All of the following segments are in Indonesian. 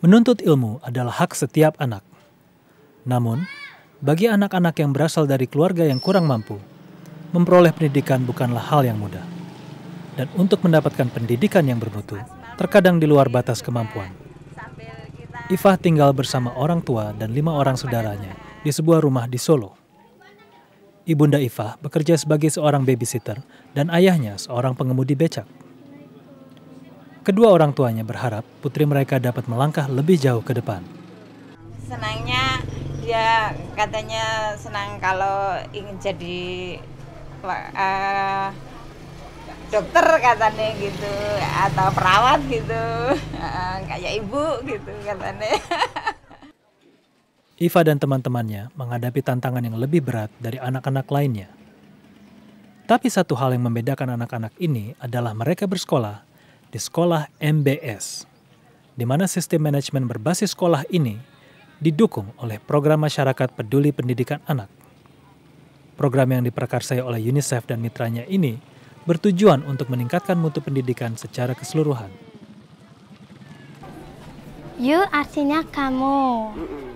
Menuntut ilmu adalah hak setiap anak. Namun, bagi anak-anak yang berasal dari keluarga yang kurang mampu, memperoleh pendidikan bukanlah hal yang mudah. Dan untuk mendapatkan pendidikan yang bermutu, terkadang di luar batas kemampuan. Ifah tinggal bersama orang tua dan 5 orang saudaranya di sebuah rumah di Solo. Ibunda Ifah bekerja sebagai seorang babysitter dan ayahnya seorang pengemudi becak. Kedua orang tuanya berharap putri mereka dapat melangkah lebih jauh ke depan. Senangnya dia katanya senang kalau ingin jadi dokter katanya gitu, atau perawat gitu, kayak ibu gitu katanya. Ifah dan teman-temannya menghadapi tantangan yang lebih berat dari anak-anak lainnya. Tapi satu hal yang membedakan anak-anak ini adalah mereka bersekolah di sekolah MBS, di mana sistem manajemen berbasis sekolah ini didukung oleh program masyarakat peduli pendidikan anak. Program yang diprakarsai oleh UNICEF dan mitranya ini bertujuan untuk meningkatkan mutu pendidikan secara keseluruhan. You artinya kamu.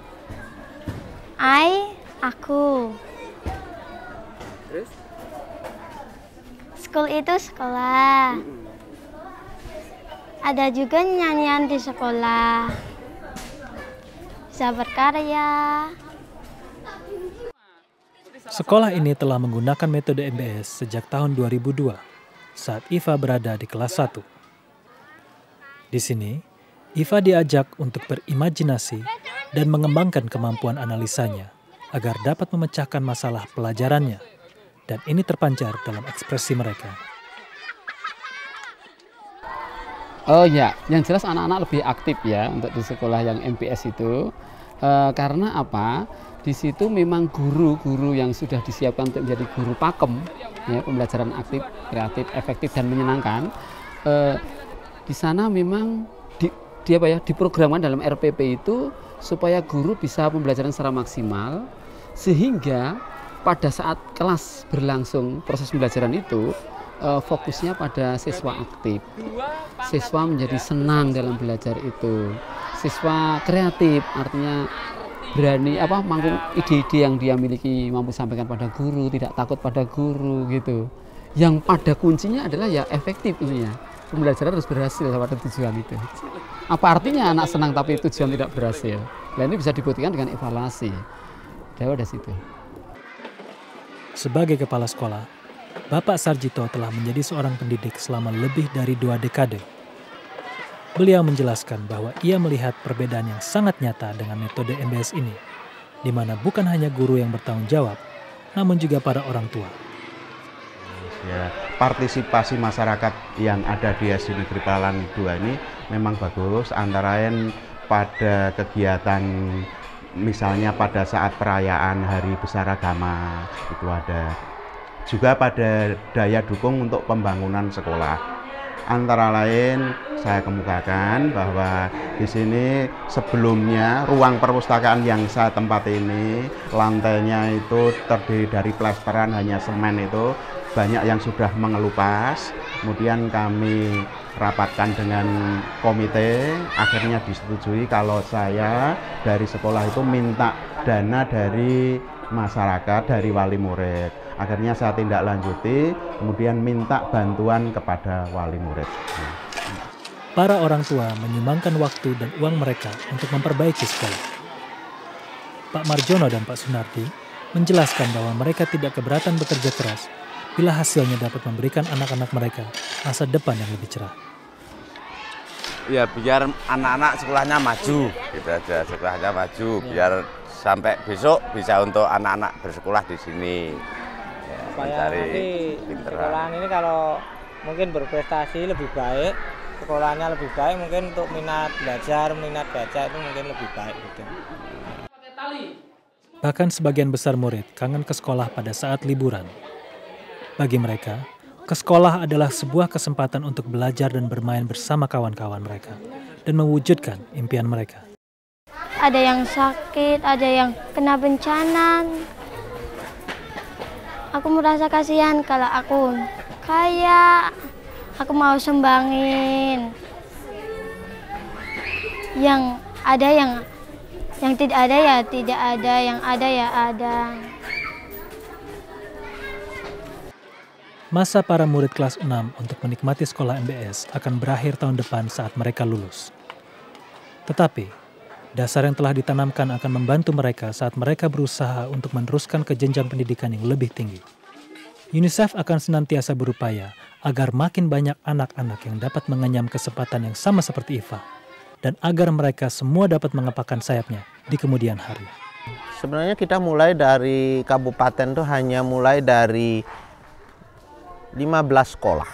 I, aku. Terus? School itu sekolah. Ada juga nyanyian di sekolah. Bisa berkarya. Sekolah ini telah menggunakan metode MBS sejak tahun 2002, saat Ifah berada di kelas 1. Di sini, Ifah diajak untuk berimajinasi dan mengembangkan kemampuan analisanya agar dapat memecahkan masalah pelajarannya, dan ini terpancar dalam ekspresi mereka. Oh ya, yang jelas anak-anak lebih aktif ya untuk di sekolah yang MPS itu. Karena apa? Di situ memang guru-guru yang sudah disiapkan untuk menjadi guru pakem, ya, pembelajaran aktif, kreatif, efektif dan menyenangkan. Di sana memang diprogramkan dalam RPP itu supaya guru bisa pembelajaran secara maksimal, sehingga pada saat kelas berlangsung proses pembelajaran itu fokusnya pada siswa aktif. Siswa menjadi senang dalam belajar itu. Siswa kreatif, artinya berani mampu ide-ide yang dia miliki mampu sampaikan pada guru, tidak takut pada guru gitu. Yang pada kuncinya adalah ya efektif ini ya. Pembelajaran harus berhasil pada tujuan itu. Apa artinya anak senang tapi tujuan tidak berhasil? Nah, ini bisa dibuktikan dengan evaluasi. Dari situ. Sebagai kepala sekolah, Bapak Sarjito telah menjadi seorang pendidik selama lebih dari 2 dekade. Beliau menjelaskan bahwa ia melihat perbedaan yang sangat nyata dengan metode MBS ini, di mana bukan hanya guru yang bertanggung jawab, namun juga para orang tua. Ya, partisipasi masyarakat yang ada di SD Negeri Palawan 2 ini memang bagus, antara lain pada kegiatan misalnya pada saat perayaan Hari Besar Agama itu ada. Juga pada daya dukung untuk pembangunan sekolah. Antara lain saya kemukakan bahwa di sini sebelumnya ruang perpustakaan yang saya tempati ini lantainya itu terdiri dari plesteran hanya semen, itu banyak yang sudah mengelupas. Kemudian kami rapatkan dengan komite, akhirnya disetujui kalau saya dari sekolah itu minta dana dari masyarakat, dari wali murid. Akhirnya saya tindak lanjuti, kemudian minta bantuan kepada wali murid. Para orang tua menyumbangkan waktu dan uang mereka untuk memperbaiki sekolah. Pak Marjono dan Pak Sunarti menjelaskan bahwa mereka tidak keberatan bekerja keras bila hasilnya dapat memberikan anak-anak mereka masa depan yang lebih cerah. Ya biar anak-anak sekolahnya maju, gitu aja, sekolahnya maju, biar sampai besok bisa untuk anak-anak bersekolah di sini. Ya, supaya nanti sekolahan ini kalau mungkin berprestasi lebih baik, sekolahnya lebih baik, mungkin untuk minat belajar, minat baca itu mungkin lebih baik gitu. Bahkan sebagian besar murid kangen ke sekolah pada saat liburan. Bagi mereka, ke sekolah adalah sebuah kesempatan untuk belajar dan bermain bersama kawan-kawan mereka dan mewujudkan impian mereka. Ada yang sakit, ada yang kena bencana. Aku merasa kasihan kalau aku kaya, aku mau sumbangin. Yang ada yang tidak ada ya tidak ada, yang ada ya ada. Masa para murid kelas 6 untuk menikmati sekolah MBS akan berakhir tahun depan saat mereka lulus. Tetapi, dasar yang telah ditanamkan akan membantu mereka saat mereka berusaha untuk meneruskan ke jenjang pendidikan yang lebih tinggi. UNICEF akan senantiasa berupaya agar makin banyak anak-anak yang dapat mengenyam kesempatan yang sama seperti Iva, dan agar mereka semua dapat mengepakkan sayapnya di kemudian hari. Sebenarnya kita mulai dari kabupaten tuh hanya mulai dari 15 sekolah.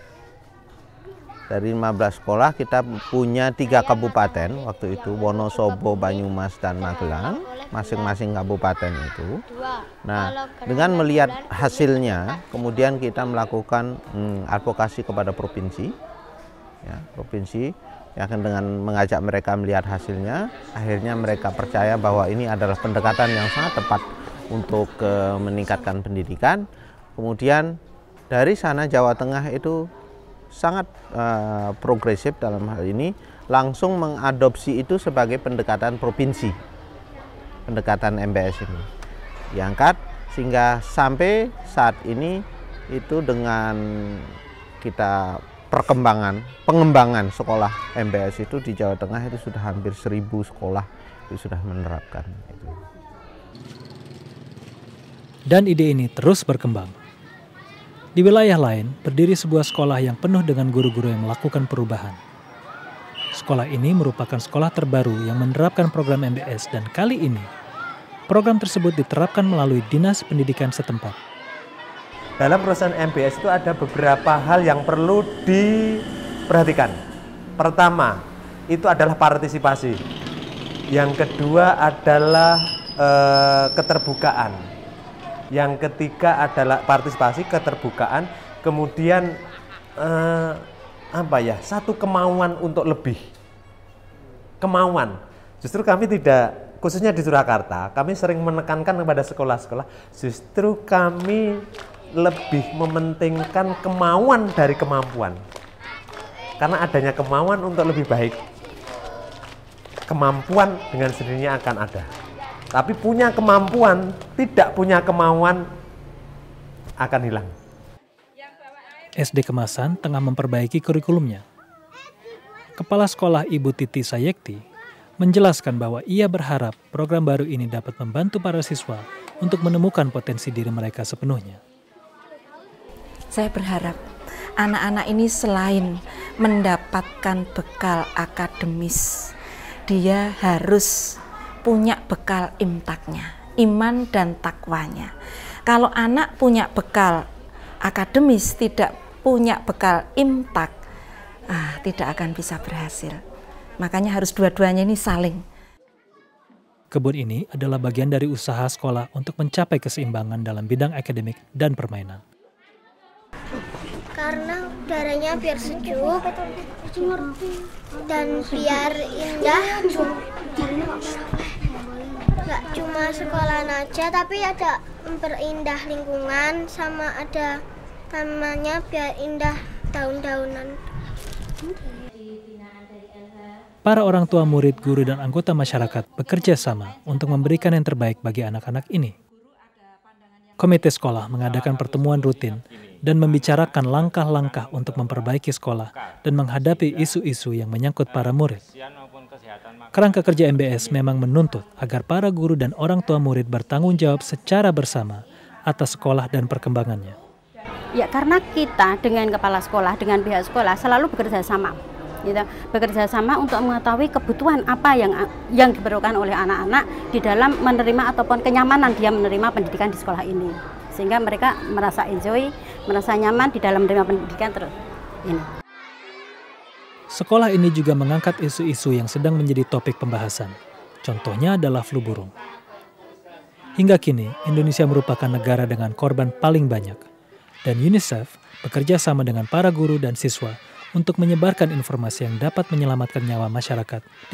Dari 15 sekolah kita punya 3 kabupaten waktu itu, Wonosobo, Banyumas, dan Magelang, masing-masing kabupaten itu. Nah, dengan melihat hasilnya, kemudian kita melakukan advokasi kepada provinsi, ya, provinsi yang akan dengan mengajak mereka melihat hasilnya, akhirnya mereka percaya bahwa ini adalah pendekatan yang sangat tepat untuk meningkatkan pendidikan. Kemudian dari sana Jawa Tengah itu sangat progresif dalam hal ini, langsung mengadopsi itu sebagai pendekatan provinsi, pendekatan MBS ini diangkat, sehingga sampai saat ini itu dengan kita pengembangan sekolah MBS itu di Jawa Tengah itu sudah hampir 1000 sekolah itu sudah menerapkan itu. Dan ide ini terus berkembang. Di wilayah lain, berdiri sebuah sekolah yang penuh dengan guru-guru yang melakukan perubahan. Sekolah ini merupakan sekolah terbaru yang menerapkan program MBS, dan kali ini, program tersebut diterapkan melalui Dinas Pendidikan setempat. Dalam proses MBS itu ada beberapa hal yang perlu diperhatikan. Pertama, itu adalah partisipasi. Yang kedua adalah keterbukaan. Yang ketiga adalah partisipasi, keterbukaan, kemudian satu kemauan untuk lebih. Kemauan. Justru kami tidak, khususnya di Surakarta, kami sering menekankan kepada sekolah-sekolah, justru kami lebih mementingkan kemauan dari kemampuan. Karena adanya kemauan untuk lebih baik, kemampuan dengan sendirinya akan ada. Tapi punya kemampuan, tidak punya kemauan, akan hilang. SD Kemasan tengah memperbaiki kurikulumnya. Kepala Sekolah Ibu Titi Sayekti menjelaskan bahwa ia berharap program baru ini dapat membantu para siswa untuk menemukan potensi diri mereka sepenuhnya. Saya berharap anak-anak ini selain mendapatkan bekal akademis, dia harus punya bekal imtaknya, iman dan takwanya. Kalau anak punya bekal akademis, tidak punya bekal imtak, tidak akan bisa berhasil. Makanya harus dua-duanya ini saling. Kebun ini adalah bagian dari usaha sekolah untuk mencapai keseimbangan dalam bidang akademik dan permainan. Karena udaranya biar sejuk dan biar indah. Nggak cuma sekolahan aja, tapi ada memperindah lingkungan, sama ada namanya biar indah daun-daunan. Para orang tua murid, guru, dan anggota masyarakat bekerja sama untuk memberikan yang terbaik bagi anak-anak ini. Komite sekolah mengadakan pertemuan rutin dan membicarakan langkah-langkah untuk memperbaiki sekolah dan menghadapi isu-isu yang menyangkut para murid. Kerangka kerja MBS memang menuntut agar para guru dan orang tua murid bertanggung jawab secara bersama atas sekolah dan perkembangannya. Ya, karena kita dengan kepala sekolah, dengan pihak sekolah selalu bekerja sama. Gitu. Bekerja sama untuk mengetahui kebutuhan apa yang diperlukan oleh anak-anak di dalam menerima ataupun kenyamanan dia menerima pendidikan di sekolah ini, sehingga mereka merasa enjoy, merasa nyaman di dalam menerima pendidikan terus ini. Sekolah ini juga mengangkat isu-isu yang sedang menjadi topik pembahasan. Contohnya adalah flu burung. Hingga kini, Indonesia merupakan negara dengan korban paling banyak, dan UNICEF bekerja sama dengan para guru dan siswa untuk menyebarkan informasi yang dapat menyelamatkan nyawa masyarakat